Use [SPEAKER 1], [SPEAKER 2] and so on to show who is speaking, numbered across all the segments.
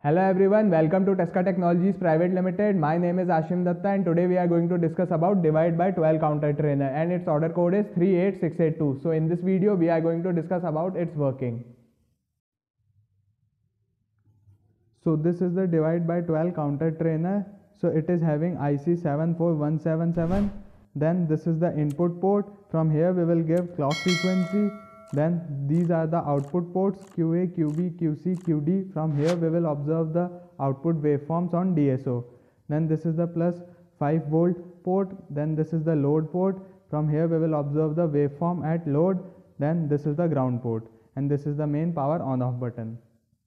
[SPEAKER 1] Hello everyone, welcome to Tesca Technologies Private Limited. My name is Ashim Datta and today we are going to discuss about divide by 12 counter trainer and its order code is 38682. So in this video we are going to discuss about its working. So this is the divide by 12 counter trainer. So it is having IC 74177. Then this is the input port. From here we will give clock frequency. Then these are the output ports QA, QB, QC, QD. From here we will observe the output waveforms on DSO. Then this is the plus 5 volt port. Then this is the load port. From here we will observe the waveform at load. Then this is the ground port. And this is the main power on off button.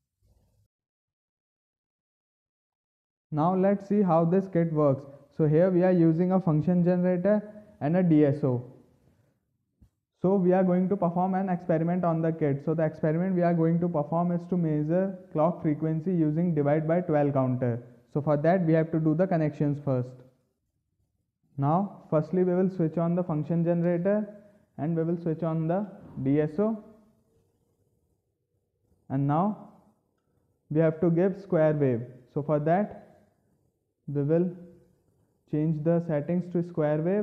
[SPEAKER 1] Now let's see how this kit works. So here we are using a function generator and a DSO. So we are going to perform an experiment on the kit. So the experiment we are going to perform is to measure clock frequency using divide by 12 counter. So for that we have to do the connections first. Now firstly we will switch on the function generator and we will switch on the DSO. And now we have to give square wave. So for that we will change the settings to square wave.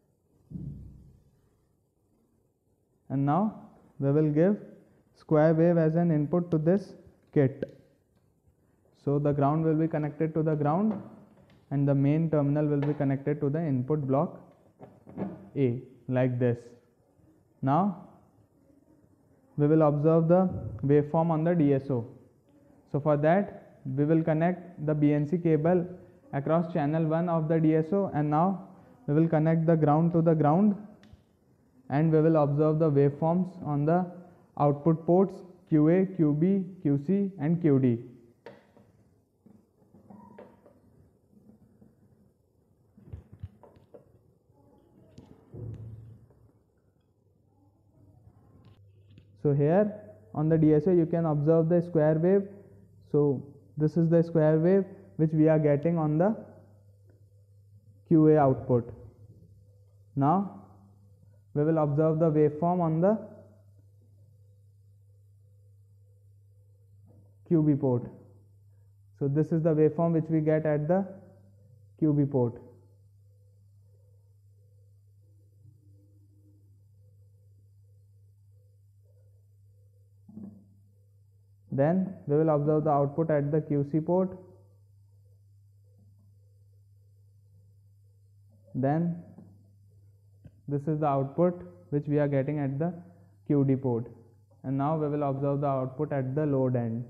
[SPEAKER 1] And now we will give square wave as an input to this kit. So the ground will be connected to the ground and the main terminal will be connected to the input block A like this. Now we will observe the waveform on the DSO. So for that we will connect the BNC cable across channel 1 of the DSO, and now we will connect the ground to the ground and we will observe the waveforms on the output ports QA, QB, QC and QD. So here on the DSO you can observe the square wave. So this is the square wave which we are getting on the QA output. Now we will observe the waveform on the QB port. So this is the waveform which we get at the QB port. Then we will observe the output at the QC port. Then this is the output which we are getting at the QD port, and now we will observe the output at the load end.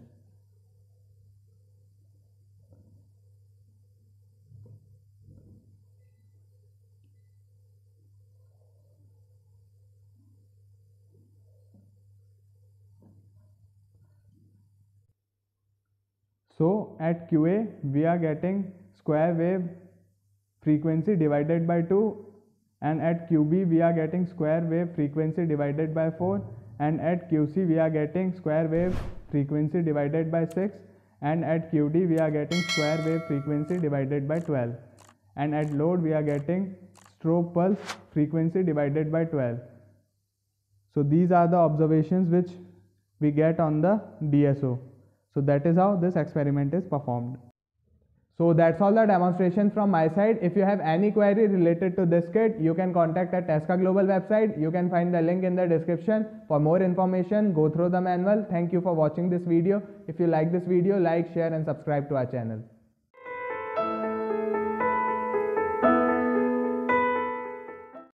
[SPEAKER 1] So at QA we are getting square wave frequency divided by 2, and at QB we are getting square wave frequency divided by 4, and at QC we are getting square wave frequency divided by 6, and at QD we are getting square wave frequency divided by 12, and at load we are getting strobe pulse frequency divided by 12. So these are the observations which we get on the DSO. So that is how this experiment is performed. So that's all the demonstration from my side. If you have any query related to this kit, you can contact at Tesca Global website. You can find the link in the description. For more information, go through the manual. Thank you for watching this video. If you like this video, like, share and subscribe to our channel.